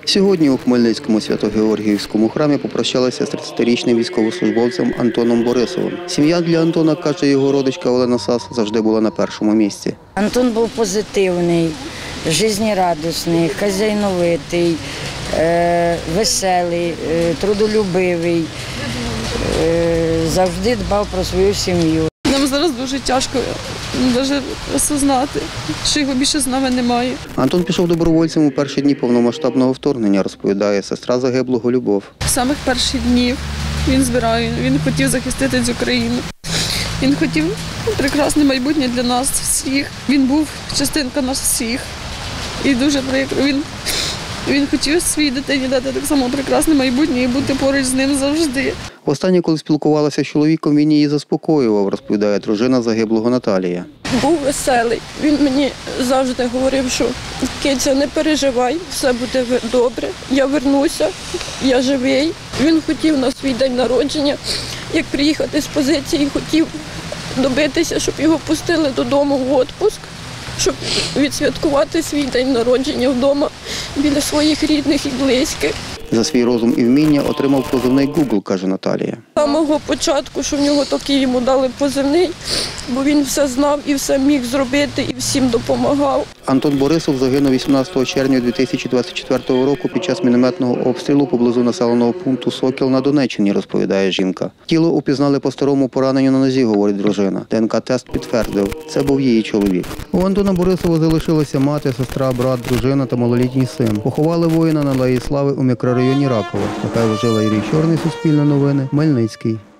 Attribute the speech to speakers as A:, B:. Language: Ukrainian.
A: Сьогодні у Хмельницькому Свято-Георгіївському храмі попрощалися з 30-річним військовослужбовцем Антоном Борисовим. Сім'я для Антона, каже його родичка Олена Сас, завжди була на першому місці.
B: Антон був позитивний, життєрадісний, хазяйновитий, веселий, трудолюбивий, завжди дбав про свою сім'ю.
C: Нам зараз дуже тяжко навіть осознати, що його більше з нами немає.
A: Антон пішов добровольцем у перші дні повномасштабного вторгнення, розповідає сестра загиблого Любов.
C: З самих перших днів він хотів захистити цю країну. Він хотів прекрасне майбутнє для нас всіх. Він був частинка нас всіх. І дуже прикро. Він хотів своїй дитині дати так само прекрасне майбутнє і бути поруч з ним завжди.
A: Востаннє, коли спілкувалася з чоловіком, він її заспокоював, розповідає дружина загиблого Наталія.
D: Був веселий. Він мені завжди говорив, що «Киця, не переживай, все буде добре, я вернуся, я живий». Він хотів на свій день народження, як приїхати з позиції, хотів добитися, щоб його пустили додому в відпуск, щоб відсвяткувати свій день народження вдома біля своїх рідних і близьких.
A: За свій розум і вміння отримав позивний Google, каже Наталія.
D: З самого початку, що в нього такий йому дали позивний, бо він все знав і все міг зробити, і всім допомагав.
A: Антон Борисов загинув 18 червня 2024 року під час мінометного обстрілу поблизу населеного пункту Сокіл на Донеччині, розповідає жінка. Тіло упізнали по старому пораненню на нозі, говорить дружина. ДНК-тест підтвердив, це був її чоловік. У Антона Борисова залишилася мати, сестра, брат, дружина та малолітній син. Поховали воїна на Алеї Слави у мікрорайоні Ракове. Михайло Жила, Юрій Чорний, Суспільне новини, Хмельницький.